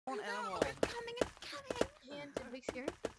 Animal. It's coming, it's coming. And did we scare it?